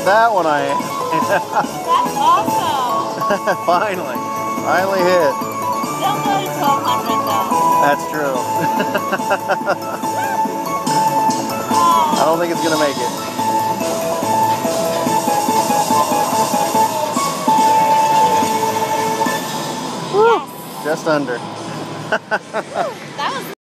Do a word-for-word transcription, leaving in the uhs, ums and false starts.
That one I am. That's awesome. Finally. Finally hit. Don't go to twelve hundred though. That's true. I don't think it's going to make it. Yes. Just under.